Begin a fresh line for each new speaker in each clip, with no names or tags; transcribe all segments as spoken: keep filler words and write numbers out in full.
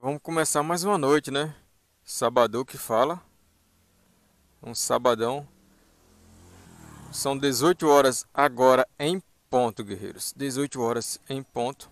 Vamos começar mais uma noite, né? Sabadão que fala. Um sabadão. São dezoito horas agora em ponto, guerreiros. dezoito horas em ponto.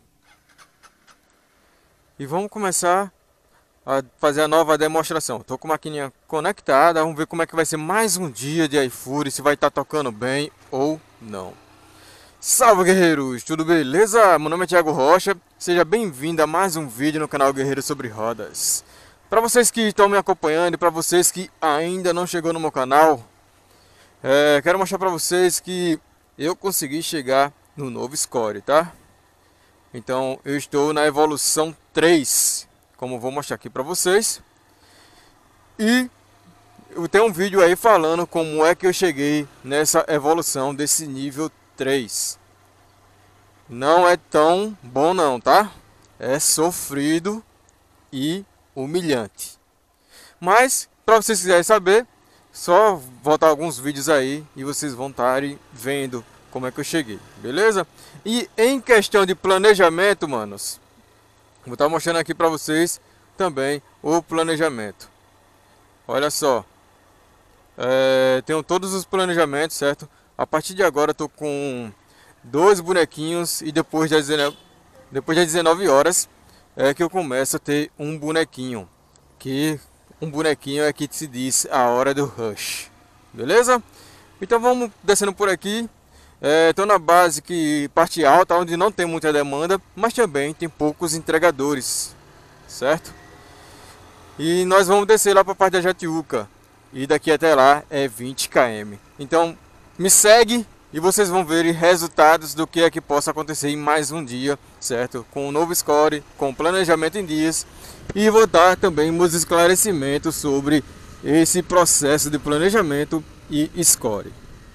E vamos começar a fazer a nova demonstração. Tô com a maquininha conectada. Vamos ver como é que vai ser mais um dia de iFood. Se vai estar tocando bem ou não. Salve, guerreiros! Tudo beleza? Meu nome é Thiago Rocha. Seja bem-vindo a mais um vídeo no canal Guerreiro sobre Rodas. Para vocês que estão me acompanhando e para vocês que ainda não chegou no meu canal, é, quero mostrar para vocês que eu consegui chegar no novo score, tá? Então eu estou na evolução três, como vou mostrar aqui para vocês. E eu tenho um vídeo aí falando como é que eu cheguei nessa evolução desse nível três. Não é tão bom não, tá? É sofrido e humilhante. Mas, para vocês quiserem saber, só voltar alguns vídeos aí e vocês vão estarem vendo como é que eu cheguei, beleza? E em questão de planejamento, manos, vou estar mostrando aqui para vocês também o planejamento. Olha só, é, tenho todos os planejamentos, certo? A partir de agora eu tô com dois bonequinhos e depois das dezenove, depois das dezenove horas é que eu começo a ter um bonequinho, que um bonequinho é que se diz a hora do rush, beleza? Então vamos descendo por aqui. Estou na base que parte alta, onde não tem muita demanda, mas também tem poucos entregadores, certo? E nós vamos descer lá para a parte da Jatiuca. E daqui até lá é vinte quilômetros. Então me segue e vocês vão ver resultados do que é que possa acontecer em mais um dia, certo? Com um novo score, com planejamento em dias. E vou dar também meus esclarecimentos sobre esse processo de planejamento e score.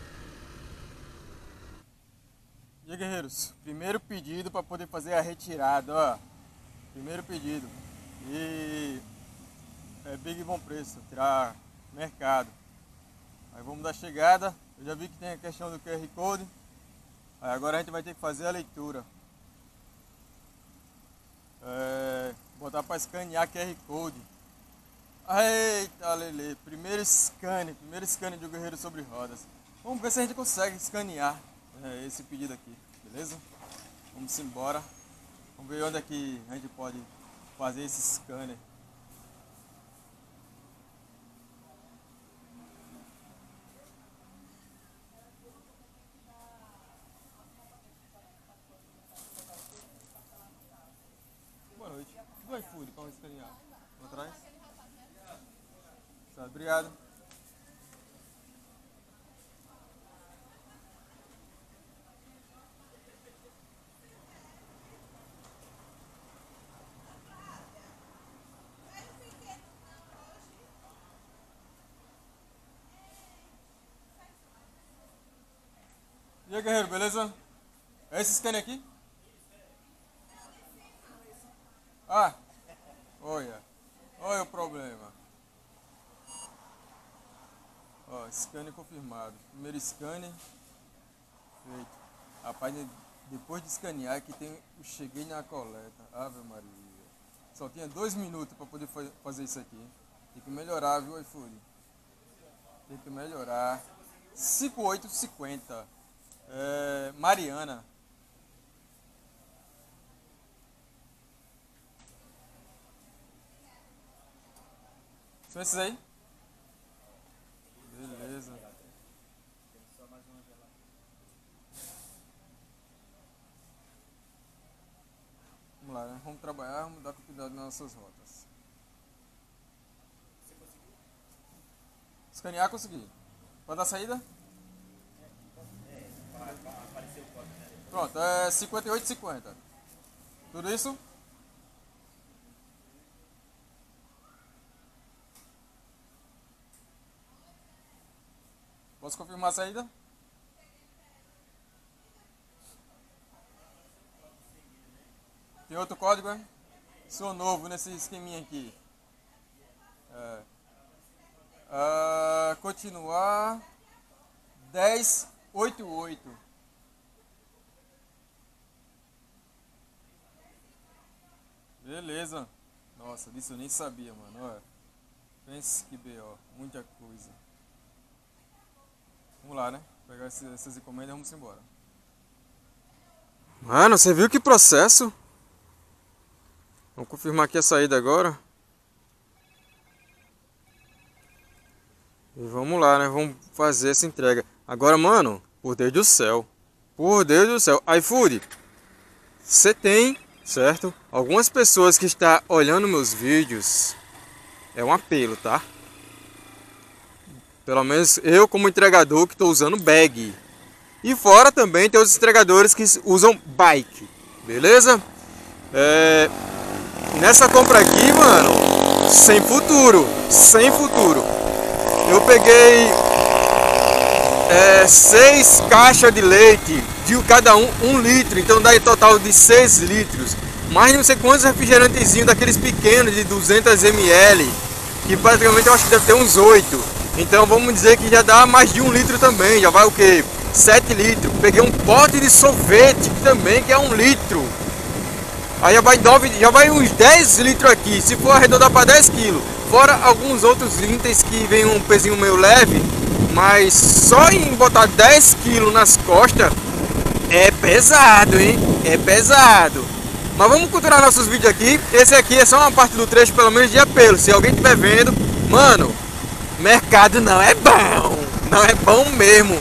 E aí, guerreiros, primeiro pedido para poder fazer a retirada, ó. Primeiro pedido. E é big bom preço, tirar mercado. Aí vamos dar chegada. Eu já vi que tem a questão do Q R Code. Aí agora a gente vai ter que fazer a leitura. É, botar para escanear Q R Code. Eita, Lele, primeiro scan, primeiro scan do Guerreiro sobre Rodas. Vamos ver se a gente consegue escanear é, esse pedido aqui, beleza? Vamos embora. Vamos ver onde é que a gente pode fazer esse scanner. Boa noite. Do iFood para escanear. Vou atrás. Tá, obrigado. E aí, guerreiro, beleza? É esse scanner aqui? Ah, olha. Olha o problema. Ó, scanner confirmado. Primeiro scanner feito. Rapaz, depois de escanear que tem o cheguei na coleta. Ave Maria. Só tinha dois minutos para poder fazer isso aqui. Tem que melhorar, viu, iFood? Tem que melhorar. cinquenta e oito cinquenta. É, Mariana. São esses aí? Beleza. Vamos lá, né? Vamos trabalhar, vamos dar continuidade nas nossas rotas. Escanear, consegui. Pode dar saída? Pronto, é cinquenta e oito cinquenta. Tudo isso? Posso confirmar a saída? Tem outro código, é? Sou novo nesse esqueminha aqui. É. Uh, continuar. dez oitenta e oito. Beleza. Nossa, disso eu nem sabia, mano. Olha, pense que B O, muita coisa. Vamos lá, né? Pegar essas encomendas e vamos embora. Mano, você viu que processo? Vamos confirmar aqui a saída agora. E vamos lá, né? Vamos fazer essa entrega. Agora, mano, por Deus do céu. Por Deus do céu. iFood, você tem, certo? Algumas pessoas que estão olhando meus vídeos. É um apelo, tá? Pelo menos eu como entregador que estou usando bag. E fora também tem os entregadores que usam bike. Beleza? É... Nessa compra aqui, mano, sem futuro. Sem futuro. Eu peguei é, seis caixas de leite, de cada um um litro, então dá em total de seis litros. Mais não sei quantos refrigerantezinhos daqueles pequenos de duzentos mililitros, que praticamente eu acho que deve ter uns oito. Então vamos dizer que já dá mais de um litro também, já vai o que? sete litros. Peguei um pote de sorvete também, que é um litro. Aí já vai, nove, já vai uns dez litros aqui, se for arredondar para dez quilos. Fora alguns outros itens que vem um pezinho meio leve, mas só em botar dez quilos nas costas é pesado, hein? É pesado. Mas vamos continuar nossos vídeos aqui. Esse aqui é só uma parte do trecho, pelo menos de apelo. Se alguém estiver vendo, mano, mercado não é bom. Não é bom mesmo.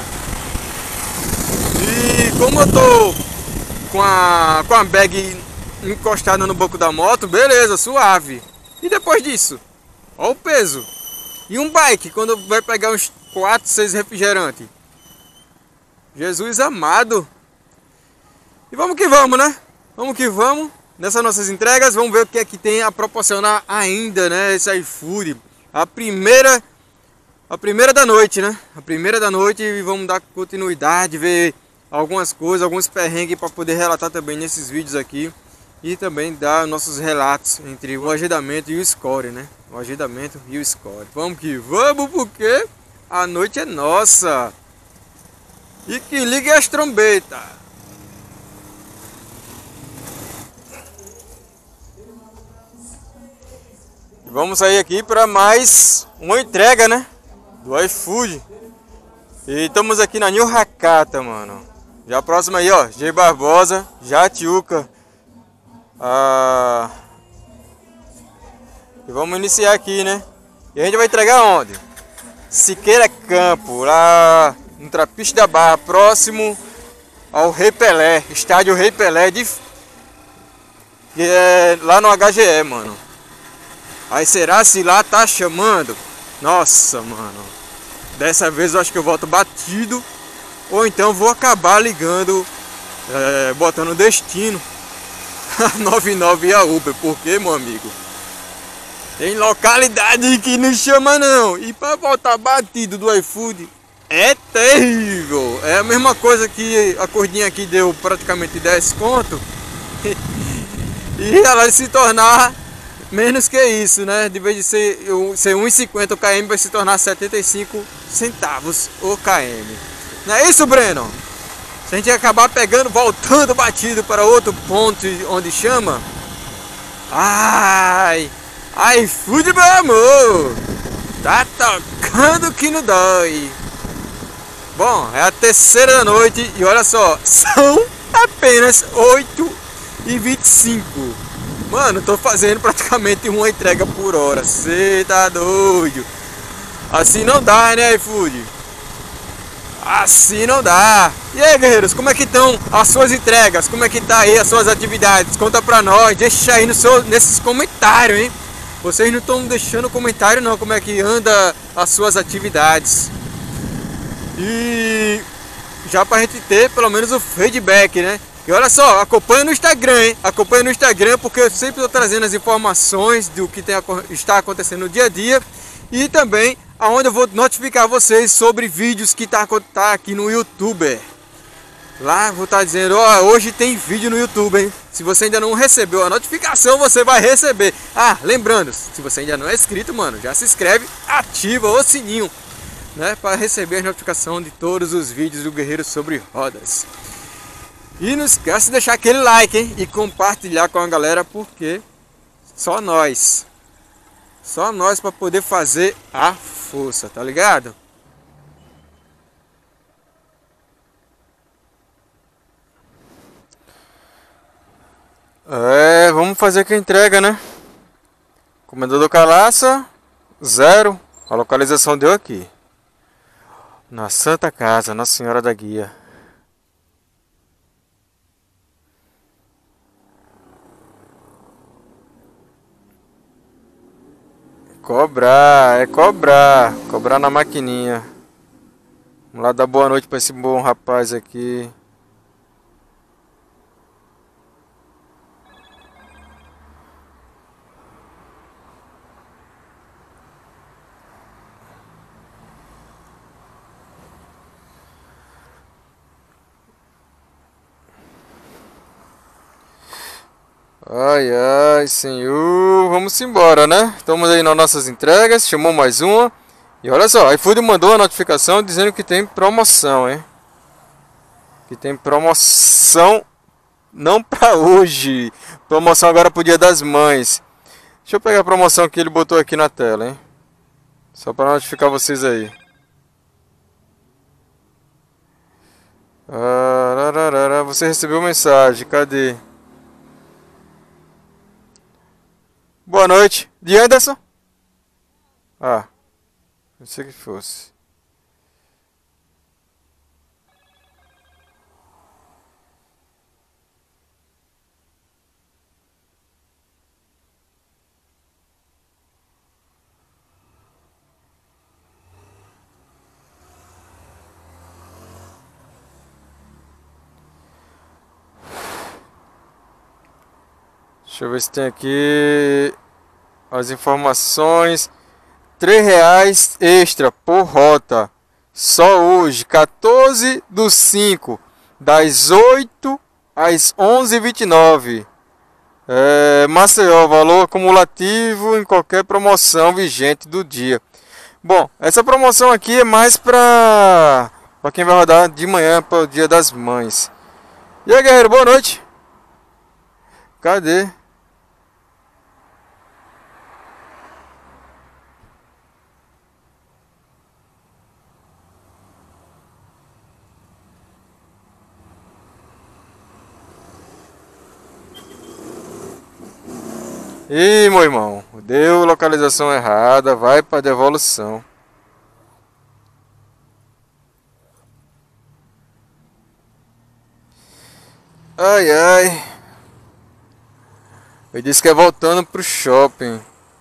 E como eu tô com a, com a bag encostada no banco da moto, beleza, suave. E depois disso, olha o peso. E um bike, quando vai pegar uns quatro, seis refrigerantes. Jesus amado. E vamos que vamos, né? Vamos que vamos. Nessas nossas entregas, vamos ver o que é que tem a proporcionar ainda, né? Esse iFood. A primeira, a primeira da noite, né? A primeira da noite, e vamos dar continuidade, ver algumas coisas, alguns perrengues para poder relatar também nesses vídeos aqui. E também dar nossos relatos entre o agendamento e o score, né? O agendamento e o score. Vamos que vamos, porque a noite é nossa. E que ligue as trombetas. Vamos sair aqui para mais uma entrega, né? Do iFood. E estamos aqui na New Hakata, mano. Já próximo aí, ó. G Barbosa, Jatiuca. Ah, e vamos iniciar aqui, né? E a gente vai entregar onde? Siqueira Campo, lá no Trapiche da Barra, próximo ao Rei Pelé, estádio Rei Pelé, de, que é lá no H G E, mano. Aí será se lá tá chamando? Nossa, mano. Dessa vez eu acho que eu volto batido, ou então vou acabar ligando, é, botando destino. noventa e nove e a Uber, porque, meu amigo, tem localidade que não chama não. E para voltar batido do iFood é terrível. É a mesma coisa que a cordinha aqui deu praticamente dez conto. E ela se tornar menos que isso, né? De vez de ser, ser um e cinquenta o km, vai se tornar setenta e cinco centavos o km. Não é isso, Breno? Se a gente acabar pegando, voltando batido para outro ponto onde chama. Ai, iFood, meu amor, tá tocando que não dói. Bom, é a terceira da noite e olha só, são apenas oito e vinte e cinco. Mano, tô fazendo praticamente uma entrega por hora. Cê tá doido. Assim não dá, né, iFood? Assim não dá. E aí, guerreiros, como é que estão as suas entregas? Como é que tá aí as suas atividades? Conta pra nós, deixa aí no seu, nesses comentários, hein? Vocês não estão deixando comentário não, como é que anda as suas atividades. E já pra gente ter pelo menos o feedback, né? E olha só, acompanha no Instagram, hein? Acompanha no Instagram, porque eu sempre estou trazendo as informações do que tem, está acontecendo no dia a dia. E também aonde eu vou notificar vocês sobre vídeos que tá, tá aqui no YouTube. Lá vou estar tá dizendo, ó, hoje tem vídeo no YouTube, hein? Se você ainda não recebeu a notificação, você vai receber. Ah, lembrando, se você ainda não é inscrito, mano, já se inscreve, ativa o sininho, né? Para receber a notificação de todos os vídeos do Guerreiro Sobre Rodas. E não esquece de deixar aquele like, hein? E compartilhar com a galera, porque Só nós. Só nós para poder fazer a força, tá ligado? É, vamos fazer que entrega, né? Comendador Calaça, zero. A localização deu aqui. Na Santa Casa, Nossa Senhora da Guia. Cobrar, é cobrar. Cobrar na maquininha. Vamos lá dar boa noite para esse bom rapaz aqui. Ai, ai, senhor. Vamos embora, né? Estamos aí nas nossas entregas. Chamou mais uma. E olha só, a iFood mandou a notificação dizendo que tem promoção, hein? Que tem promoção não pra hoje. Promoção agora pro Dia das Mães. Deixa eu pegar a promoção que ele botou aqui na tela, hein? Só para notificar vocês aí. Ah, você recebeu mensagem, cadê? Boa noite. De Anderson? Ah, não sei que fosse. Deixa eu ver se tem aqui as informações. Três reais extra por rota. Só hoje, quatorze do cinco, das oito às onze e vinte e nove. É, Maceió, valor acumulativo em qualquer promoção vigente do dia. Bom, essa promoção aqui é mais para para quem vai rodar de manhã para o Dia das Mães. E aí, guerreiro, boa noite. Cadê? Ih, meu irmão, deu localização errada, vai para devolução. Ai, ai. Eu disse que é voltando pro shopping.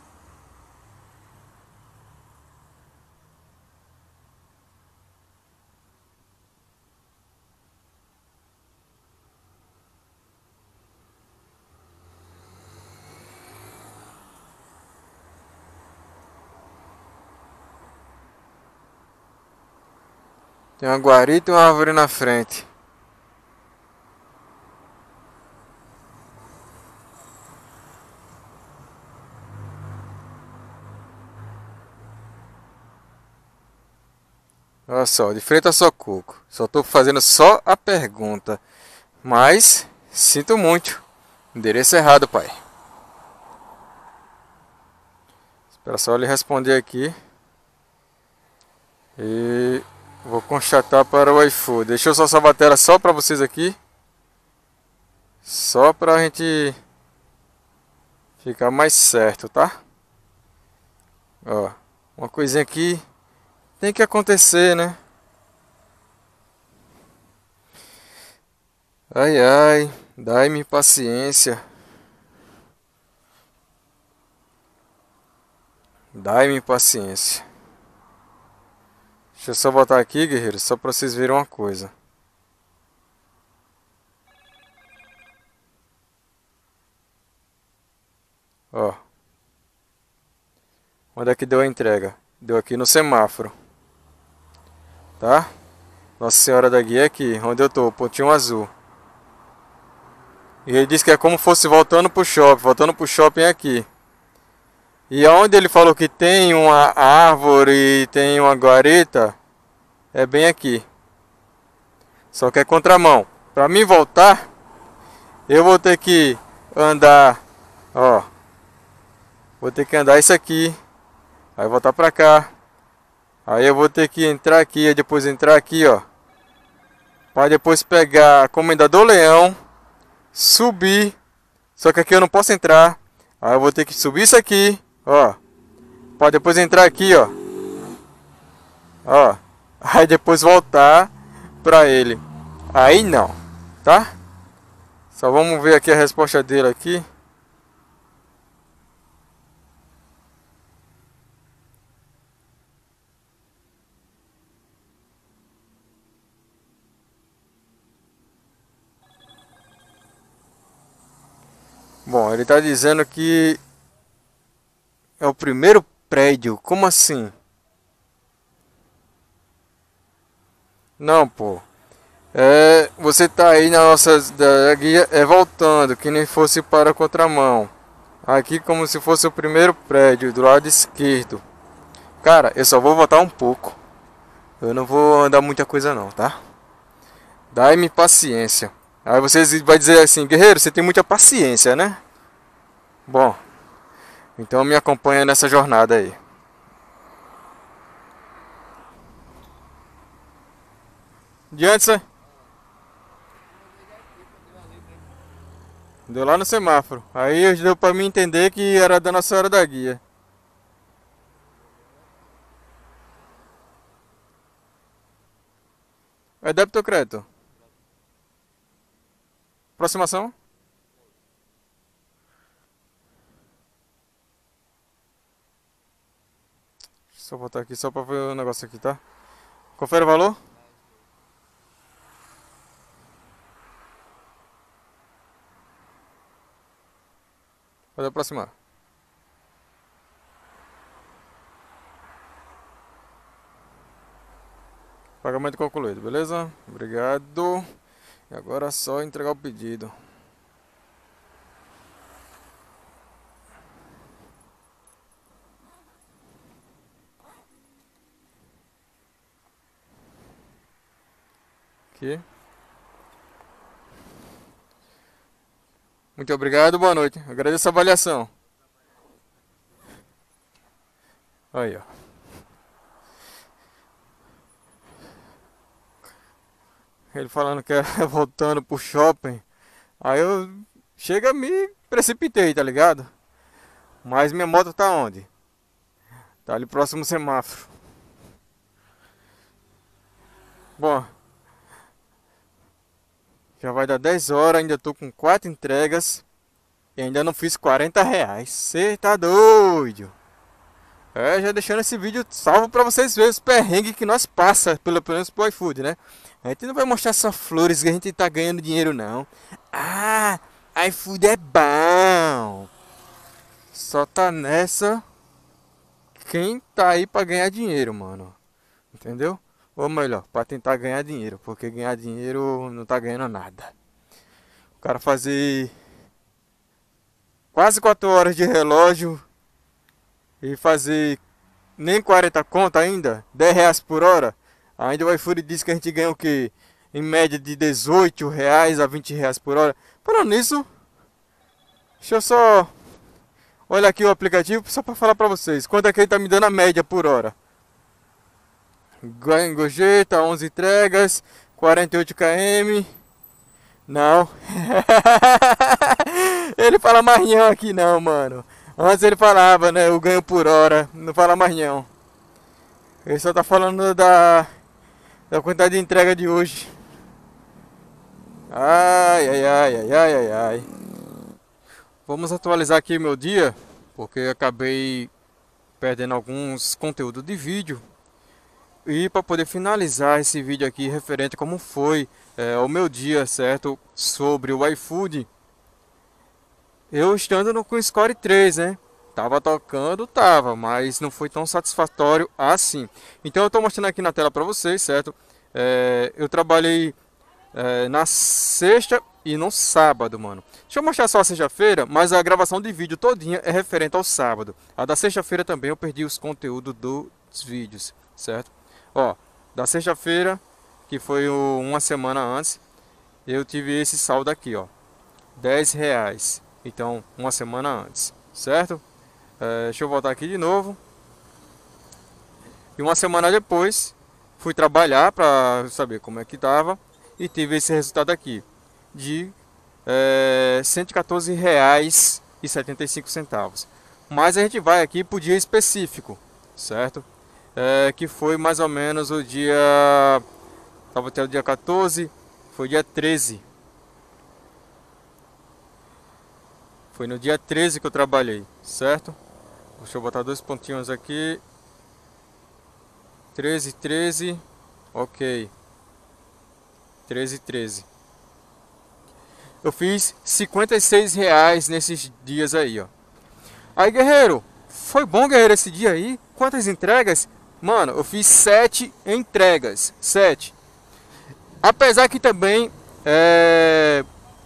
Tem uma guarita e uma árvore na frente. Olha só, de frente a Socorro. Só tô fazendo só a pergunta. Mas, sinto muito. Endereço errado, pai. Espera só ele responder aqui. E vou constatar para o iFood. Deixa eu só salvar a tela só para vocês aqui. Só pra gente ficar mais certo, tá? Ó, uma coisinha aqui tem que acontecer, né? Ai, ai, dai-me paciência. Dai-me paciência. Deixa eu só botar aqui, guerreiro, só pra vocês verem uma coisa. Ó. Onde é que deu a entrega? Deu aqui no semáforo. Tá? Nossa Senhora da Guia é aqui, onde eu tô, pontinho azul. E ele disse que é como fosse voltando pro shopping, voltando pro shopping aqui. E aonde ele falou que tem uma árvore e tem uma guarita, é bem aqui. Só que é contramão. Pra mim voltar, eu vou ter que andar, ó, Vou ter que andar isso aqui. Aí voltar pra cá. Aí eu vou ter que entrar aqui, e depois entrar aqui, ó. Para depois pegar a Comendador Leão, subir. Só que aqui eu não posso entrar. Aí eu vou ter que subir isso aqui, ó. Para depois entrar aqui, ó. Ó. Aí depois voltar pra ele. Aí não, tá? Só vamos ver aqui a resposta dele aqui. Bom, ele tá dizendo que é o primeiro prédio. Como assim? Não, pô. É, você tá aí na nossa da guia, é voltando, que nem fosse para a contramão. Aqui como se fosse o primeiro prédio, do lado esquerdo. Cara, eu só vou voltar um pouco. Eu não vou andar muita coisa não, tá? Dai-me paciência. Aí vocês vai dizer assim, guerreiro, você tem muita paciência, né? Bom, então me acompanha nessa jornada aí. Diante, deu lá no semáforo. Aí deu pra mim entender que era da Nossa Senhora da Guia. É débito ou crédito? Aproximação? Só botar aqui só pra ver o negócio aqui, tá? Confere o valor? Pode aproximar. Pagamento concluído, beleza? Obrigado. E agora é só entregar o pedido. Aqui. Muito obrigado, boa noite. Agradeço a avaliação. Aí, ó. Ele falando que era voltando pro shopping. Aí eu chega me precipitei, tá ligado? Mas minha moto tá onde? Tá ali próximo ao semáforo. Bom, já vai dar dez horas, ainda tô com quatro entregas e ainda não fiz quarenta reais. Cê tá doido? É, já deixando esse vídeo salvo pra vocês verem os perrengues que nós passa, pelo menos pro iFood, né? A gente não vai mostrar só flores que a gente tá ganhando dinheiro, não. Ah, iFood é bom. Só tá nessa quem tá aí pra ganhar dinheiro, mano. Entendeu? Ou melhor, pra tentar ganhar dinheiro, porque ganhar dinheiro não tá ganhando nada. O cara fazer quase quatro horas de relógio e fazer nem quarenta conto ainda, dez reais por hora. Ainda o iFood diz que a gente ganha o que? Em média de dezoito reais a vinte reais por hora. Falando nisso, deixa eu só olhar aqui o aplicativo só para falar para vocês. Quanto é que ele tá me dando a média por hora? Gorjeta, onze entregas, quarenta e oito quilômetros. Não. Ele fala mais não aqui não, mano. Antes ele falava, né? Eu ganho por hora. Não fala mais não. Ele só tá falando da, da quantidade de entrega de hoje. Ai, ai, ai, ai, ai, ai, ai. Vamos atualizar aqui meu dia, porque eu acabei perdendo alguns conteúdos de vídeo. E para poder finalizar esse vídeo aqui referente a como foi é, o meu dia, certo? Sobre o iFood. Eu estando no com Score três, né? Tava tocando, tava, mas não foi tão satisfatório assim. Então eu tô mostrando aqui na tela para vocês, certo? É, eu trabalhei é, na sexta e no sábado, mano. Deixa eu mostrar só a sexta-feira, mas a gravação de vídeo todinha é referente ao sábado. A da sexta-feira também eu perdi os conteúdos dos vídeos, certo? Ó, da sexta-feira, que foi o, uma semana antes, eu tive esse saldo aqui, ó, dez reais. Então, uma semana antes, certo? É, deixa eu voltar aqui de novo. E uma semana depois, fui trabalhar para saber como é que tava e tive esse resultado aqui de é, cento e quatorze reais e setenta e cinco centavos. Mas a gente vai aqui para o dia específico, certo? É, que foi mais ou menos o dia, tava até o dia quatorze, foi dia treze. Foi no dia treze que eu trabalhei, certo? Deixa eu botar dois pontinhos aqui. treze, treze, ok. treze, treze. Eu fiz cinquenta e seis reais nesses dias aí, ó. Aí, guerreiro, foi bom, guerreiro, esse dia aí? Quantas entregas? Mano, eu fiz sete entregas. Sete. Apesar que também é...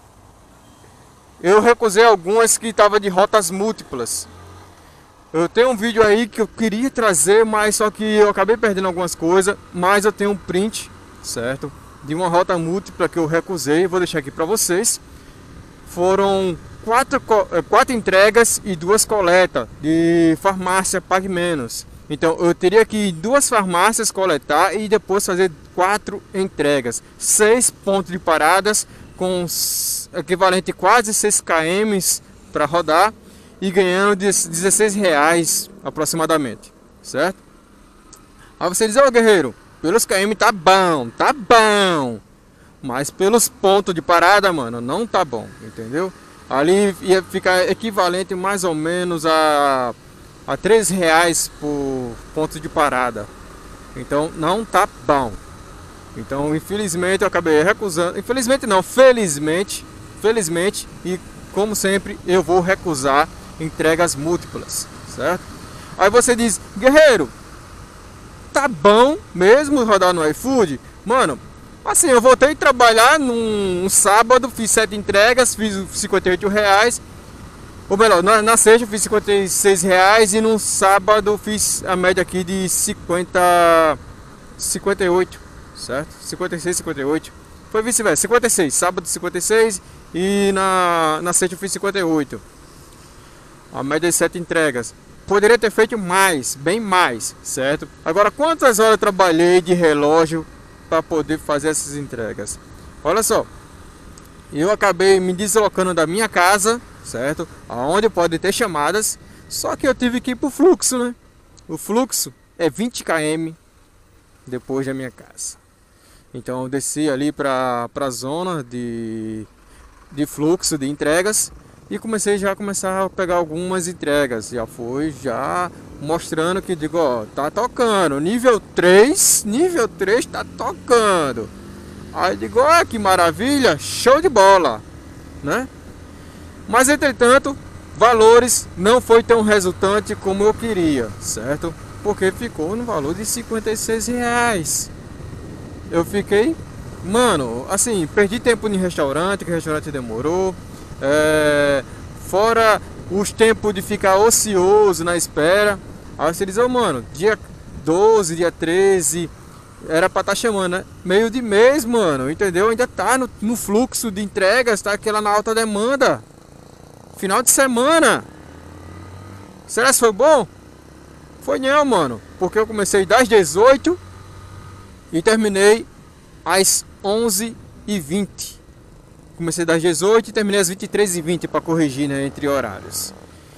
eu recusei algumas que estavam de rotas múltiplas. Eu tenho um vídeo aí que eu queria trazer, mas só que eu acabei perdendo algumas coisas. Mas eu tenho um print, certo? De uma rota múltipla que eu recusei. Vou deixar aqui para vocês. Foram quatro, quatro entregas e duas coletas de farmácia Pague Menos. Então eu teria que ir em duas farmácias coletar e depois fazer quatro entregas. Seis pontos de paradas com equivalente a quase seis quilômetros para rodar. E ganhando dezesseis reais aproximadamente, certo? Aí você diz, ó, guerreiro, pelos quilômetros tá bom, tá bom. Mas pelos pontos de parada, mano, não tá bom, entendeu? Ali ia ficar equivalente mais ou menos a, a três reais por ponto de parada. Então não tá bom. Então infelizmente eu acabei recusando. Infelizmente não, felizmente, felizmente, e como sempre eu vou recusar entregas múltiplas, certo? Aí você diz, guerreiro, tá bom mesmo rodar no iFood? Mano, assim, eu voltei a trabalhar num um sábado, fiz sete entregas, fiz cinquenta e oito reais. Ou melhor, na, na sexta eu fiz cinquenta e seis reais e no sábado eu fiz a média aqui de cinquenta, cinquenta e oito, certo? cinquenta e seis, cinquenta e oito. Foi vice-versa, cinquenta e seis, sábado cinquenta e seis e na, na sexta eu fiz cinquenta e oito. A média de sete entregas. Poderia ter feito mais, bem mais, certo? Agora, quantas horas eu trabalhei de relógio para poder fazer essas entregas? Olha só, eu acabei me deslocando da minha casa, certo? Aonde pode ter chamadas, só que eu tive que ir pro fluxo, né? O fluxo é vinte quilômetros depois da minha casa. Então eu desci ali para a zona de, de fluxo de entregas. E comecei já a começar a pegar algumas entregas. Já foi já mostrando que digo, ó, tá tocando. Nível três, nível três tá tocando. Aí digo, ó, que maravilha, show de bola, né? Mas entretanto, valores não foi tão resultante como eu queria, certo? Porque ficou no valor de cinquenta e seis reais. Eu fiquei, mano, assim, perdi tempo em restaurante, que o restaurante demorou. É, fora os tempos de ficar ocioso na espera. Aí você diz, oh, mano, dia doze, dia treze era pra estar tá chamando, né? Meio de mês, mano, entendeu? Ainda tá no, no fluxo de entregas, tá aquela na alta demanda. Final de semana. Será que foi bom? Foi não, mano, porque eu comecei das dezoito e terminei às onze e vinte. Comecei das dezoito e terminei às vinte e três e vinte para corrigir, né, entre horários.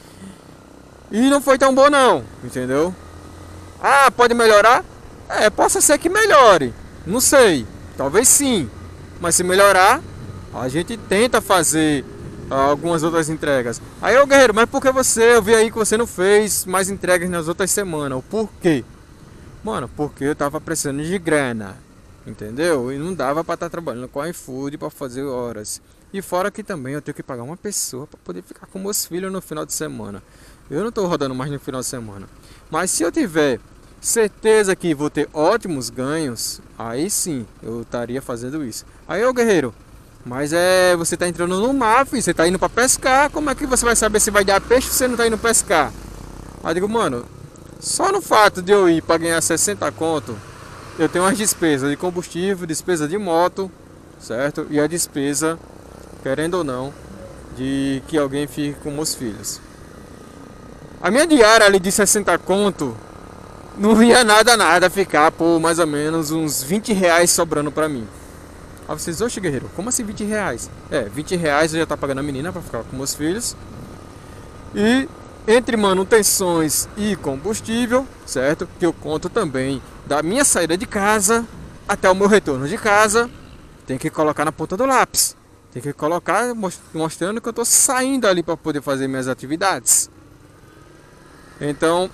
E não foi tão bom não, entendeu? Ah, pode melhorar? É, possa ser que melhore. Não sei, talvez sim. Mas se melhorar, a gente tenta fazer ah, algumas outras entregas. Aí, ô guerreiro, mas por que você? Eu vi aí que você não fez mais entregas nas outras semanas. O porquê? Mano, porque eu tava precisando de grana. Entendeu? E não dava para estar trabalhando com iFood para fazer horas. E fora que também eu tenho que pagar uma pessoa para poder ficar com meus filhos no final de semana. Eu não estou rodando mais no final de semana. Mas se eu tiver certeza que vou ter ótimos ganhos, aí sim eu estaria fazendo isso. Aí, ô guerreiro, mas é, você está entrando no mar, filho, você está indo para pescar. Como é que você vai saber se vai dar peixe se você não está indo pescar? Aí eu digo, mano, só no fato de eu ir para ganhar sessenta conto, eu tenho as despesas de combustível, despesa de moto, certo? E a despesa, querendo ou não, de que alguém fique com meus filhos. A minha diária ali de sessenta conto não ia nada, nada ficar por mais ou menos uns vinte reais sobrando pra mim. Aí vocês, oxe, guerreiro, como assim vinte reais? É, vinte reais eu já tá pagando a menina pra ficar com meus filhos. E entre manutenções e combustível, certo? Que eu conto também da minha saída de casa até o meu retorno de casa. Tem que colocar na ponta do lápis. Tem que colocar mostrando que eu tô saindo ali para poder fazer minhas atividades. Então,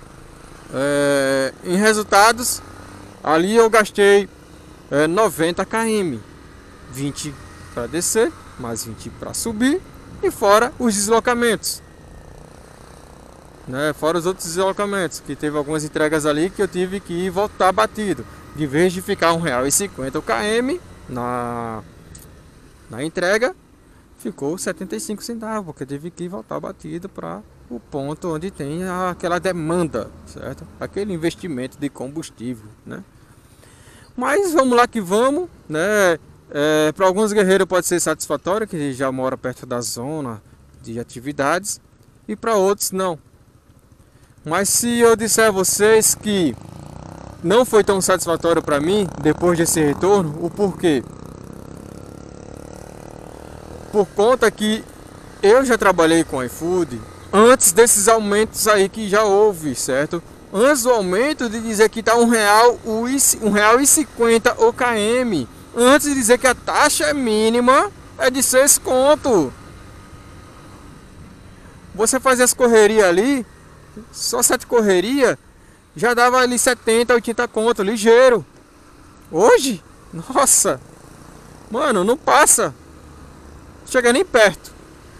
é, em resultados, ali eu gastei é, noventa quilômetros, vinte para descer, mais vinte para subir, e fora os deslocamentos, né? Fora os outros deslocamentos, que teve algumas entregas ali que eu tive que ir voltar batido. De vez de ficar um real e cinquenta o quilômetro na, na entrega, ficou setenta e cinco centavos, porque eu tive que ir voltar batido para o ponto onde tem aquela demanda, certo? Aquele investimento de combustível, né? Mas vamos lá que vamos, né? É, para alguns guerreiros pode ser satisfatório, que já mora perto da zona de atividades, e para outros não. Mas se eu disser a vocês que não foi tão satisfatório para mim depois desse retorno, o porquê? Por conta que eu já trabalhei com iFood antes desses aumentos aí que já houve, certo? Antes do aumento de dizer que tá um real, um real e cinquenta o km. Antes de dizer que a taxa mínima é de seis conto. Você fazia as correrias ali, só sete correrias, já dava ali setenta, oitenta conto, ligeiro. Hoje, nossa, mano, não passa. Chega nem perto.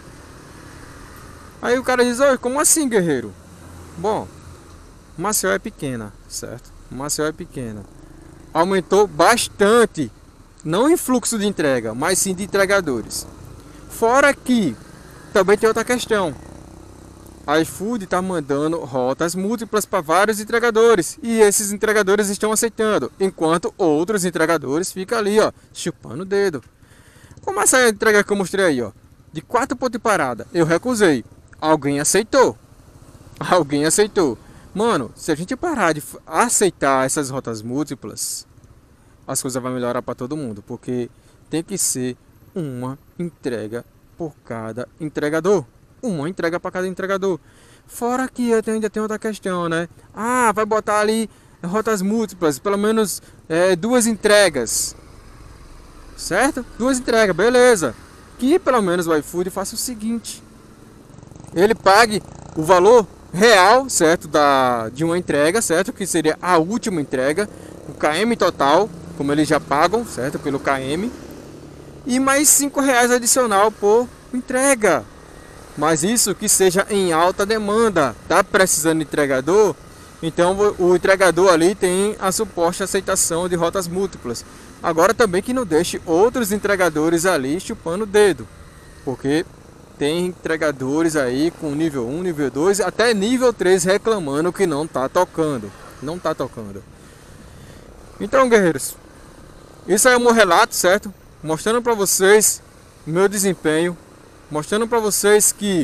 Aí o cara diz, oi, como assim, guerreiro? Bom, Maceió é pequena, certo? Maceió é pequena. Aumentou bastante, não em fluxo de entrega, mas sim de entregadores. Fora que também tem outra questão. A iFood está mandando rotas múltiplas para vários entregadores, e esses entregadores estão aceitando, enquanto outros entregadores ficam ali, ó, chupando o dedo. Como essa entrega que eu mostrei aí, ó, de quatro pontos de parada, eu recusei. Alguém aceitou. Alguém aceitou. Mano, se a gente parar de aceitar essas rotas múltiplas, as coisas vão melhorar para todo mundo, porque tem que ser uma entrega por cada entregador. Uma entrega para cada entregador. Fora que ainda tem outra questão, né? Ah, vai botar ali rotas múltiplas, pelo menos é, duas entregas. Certo? Duas entregas, beleza. Que pelo menos o iFood faça o seguinte: ele pague o valor real, certo, da, de uma entrega, certo, que seria a última entrega, o km total, como eles já pagam, certo, pelo km, e mais cinco reais adicional por entrega. Mas isso que seja em alta demanda. Tá precisando de entregador? Então o entregador ali tem a suposta aceitação de rotas múltiplas. Agora também que não deixe outros entregadores ali chupando o dedo, porque tem entregadores aí com nível um, nível dois, até nível três reclamando que não tá tocando. Não tá tocando. Então, guerreiros, isso aí é o meu relato, certo? Mostrando para vocês meu desempenho, mostrando para vocês que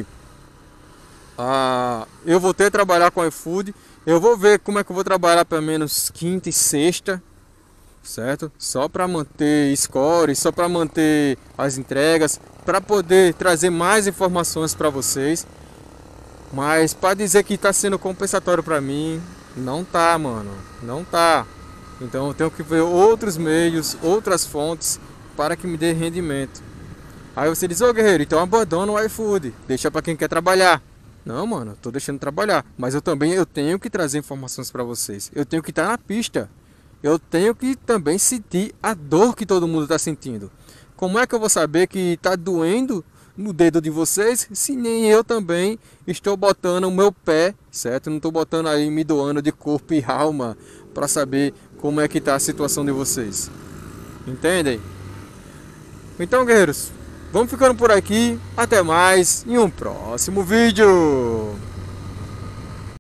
ah, eu vou ter que trabalhar com iFood. Eu vou ver como é que eu vou trabalhar pelo menos quinta e sexta, certo? Só para manter score, só para manter as entregas, para poder trazer mais informações para vocês. Mas para dizer que está sendo compensatório para mim, não tá, mano, não tá. Então eu tenho que ver outros meios, outras fontes para que me dê rendimento. Aí você diz, ô guerreiro, então abandona o iFood, deixa para quem quer trabalhar. Não, mano, eu tô deixando trabalhar, mas eu também eu tenho que trazer informações para vocês. Eu tenho que estar na pista. Eu tenho que também sentir a dor que todo mundo está sentindo. Como é que eu vou saber que está doendo no dedo de vocês se nem eu também estou botando o meu pé, certo? Não estou botando aí, me doando de corpo e alma para saber como é que está a situação de vocês. Entendem? Então, guerreiros, vamos ficando por aqui. Até mais em um próximo vídeo.